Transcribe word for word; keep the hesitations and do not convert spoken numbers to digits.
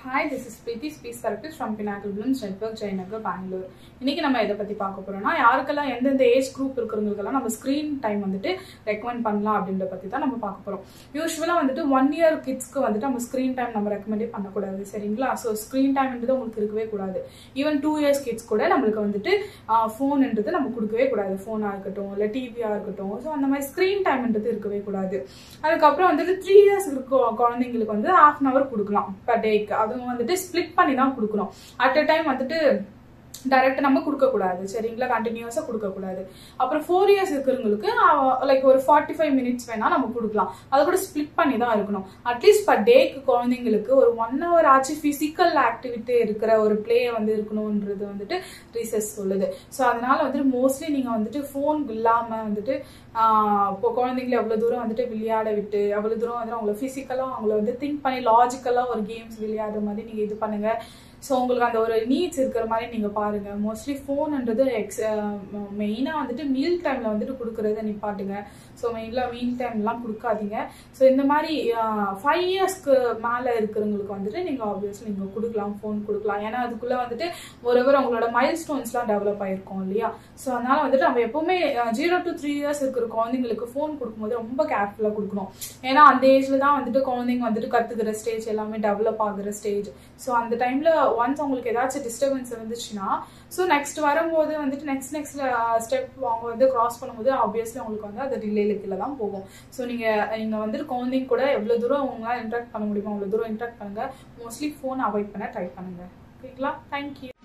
Hi, this is Preeti, speech therapist from Pinnacle Blooms Network, Jayanagar, Bangalore. இன்னைக்கு நம்ம எதை பத்தி பார்க்க போறோம்னா யாருக்கெல்லாம் எந்தெந்த ஏஜ் குரூப் இருக்கிறவங்களுக்கெல்லாம் நம்ம ஸ்கிரீன் டைம் வந்துட்டு ரெக்கமெண்ட் பண்ணலாம் அப்படின்ற பத்தி தான் நம்ம பார்க்க போறோம். யூசுவலா வந்துட்டு ஒன் இயர் கிட்ஸ்க்கு வந்துட்டு நம்ம ஸ்கிரீன் டைம் நம்ம ரெக்கமெண்டே பண்ணக்கூடாது, சரிங்களா? ஸோ ஸ்கிரீன் டைம்ன்றது உங்களுக்கு இருக்கவே கூடாது. ஈவன் டூ இயர்ஸ் கிட்ஸ் கூட நம்மளுக்கு வந்துட்டு ஃபோன்ன்றது நம்ம கொடுக்கவே கூடாது. ஃபோனா இருக்கட்டும் இல்லை டிவியா இருக்கட்டும். ஸோ அந்த மாதிரி ஸ்கிரீன் டைம்ன்றது இருக்கவே கூடாது. அதுக்கப்புறம் வந்துட்டு த்ரீ இயர்ஸ் இருக்க குழந்தைங்களுக்கு வந்து ஹாஃப் அன் அவர் கொடுக்கலாம் பர் டேக்கு. அதுவும் வந்துட்டு ஸ்பிளிட் பண்ணி தான் கொடுக்கணும். அட் அ டைம் வந்துட்டு டைரக்ட் நம்ம கொடுக்க கூடாது, சரிங்களா? கண்டினியூஸா கொடுக்க கூடாது. அப்புறம் ஃபோர் இயர்ஸ் இருக்கிறவங்களுக்கு லைக் ஒரு ஃபார்ட்டி ஃபைவ் மினிட்ஸ் வேணா நம்ம கொடுக்கலாம். அதை கூட ஸ்பிளிட் பண்ணி தான் இருக்கணும். அட்லீஸ்ட் பர் டேக்கு குழந்தைங்களுக்கு ஒரு ஒன் ஹவர் ஆச்சு பிசிக்கல் ஆக்டிவிட்டி இருக்கிற ஒரு பிளே வந்து இருக்கணும்ன்றது வந்துட்டு ரிசர்ச் சொல்லுது. ஸோ அதனால வந்துட்டு மோஸ்ட்லி நீங்க வந்துட்டு ஃபோன் இல்லாம வந்துட்டு ஆஹ் இப்போ குழந்தைங்களை எவ்வளவு தூரம் வந்துட்டு விளையாட விட்டு எவ்வளவு தூரம் வந்து அவங்கள பிசிக்கலா அவங்கள வந்து திங்க் பண்ணி லாஜிக்கலா ஒரு கேம்ஸ் விளையாடுற மாதிரி நீங்க இது பண்ணுங்க. ஸோ உங்களுக்கு அந்த ஒரு நீட்ஸ் இருக்கிற மாதிரி நீங்கள் பாருங்கள். மோஸ்ட்லி ஃபோன்ன்றது எக்ஸ் மெயினாக வந்துட்டு மீல் டைமில் வந்துட்டு கொடுக்குறத நிப்பாட்டுங்க. ஸோ மெயினாக மீல் டைம்லாம் கொடுக்காதீங்க. ஸோ இந்த மாதிரி ஃபைவ் இயர்ஸ்க்கு மேலே இருக்கிறவங்களுக்கு வந்துட்டு நீங்கள் ஆப்வியஸ்லி நீங்கள் கொடுக்கலாம், ஃபோன் கொடுக்கலாம். ஏன்னா அதுக்குள்ளே வந்துட்டு ஒருவர் அவங்களோட மைல் ஸ்டோன்ஸ்லாம் டெவலப் ஆகிருக்கும் இல்லையா? ஸோ அதனால் வந்துட்டு நம்ம எப்போவுமே ஜீரோ டு த்ரீ இயர்ஸ் இருக்கிற குழந்தைங்களுக்கு ஃபோன் கொடுக்கும்போது ரொம்ப கேர்ஃபுல்லாக கொடுக்கணும். ஏன்னா அந்த ஏஜில் தான் வந்துட்டு குழந்தைங்க வந்துட்டு கற்றுக்கிற ஸ்டேஜ் எல்லாமே டெவலப் ஆகுற ஸ்டேஜ். ஸோ அந்த டைமில் ஒன்ஸ் உங்களுக்கு ஏதாச்சும் டிஸ்டர்பன்ஸ் இருந்துச்சுன்னா ஸோ நெக்ஸ்ட் வரும்போது வந்துட்டு நெக்ஸ்ட் நெக்ஸ்ட் ஸ்டெப் அவங்க வந்து கிராஸ் பண்ணும்போது ஆப்வியஸ்லி உங்களுக்கு வந்து அது டிலேல கீழே தான் போகும். ஸோ நீங்கள் நீங்கள் வந்துட்டு குழந்தைங்க கூட எவ்வளோ தூரம் அவங்களால இன்ட்ராக்ட் பண்ண முடியுமோ அவ்வளோ தூரம் இன்ட்ராக்ட் பண்ணுங்க. மோஸ்ட்லி ஃபோன் அவாய்ட் பண்ண ட்ரை பண்ணுங்க. ஓகேங்களா? தேங்க்யூ.